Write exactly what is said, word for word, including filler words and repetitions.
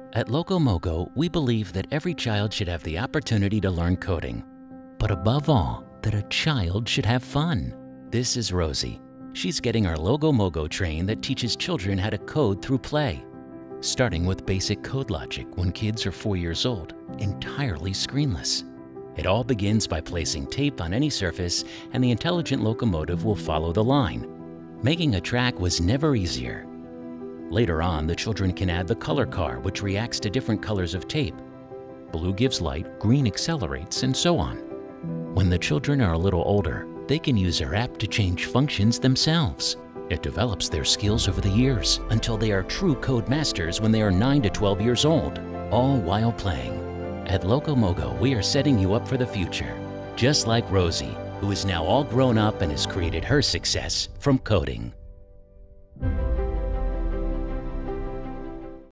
At LoCoMoGo, we believe that every child should have the opportunity to learn coding. But above all, that a child should have fun. This is Rosie. She's getting our LoCoMoGo train that teaches children how to code through play. Starting with basic code logic when kids are four years old, entirely screenless. It all begins by placing tape on any surface, and the intelligent locomotive will follow the line. Making a track was never easier. Later on, the children can add the color car, which reacts to different colors of tape. Blue gives light, green accelerates, and so on. When the children are a little older, they can use our app to change functions themselves. It develops their skills over the years until they are true code masters when they are nine to twelve years old, all while playing. At LoCoMoGo, we are setting you up for the future, just like Rosie, who is now all grown up and has created her success from coding.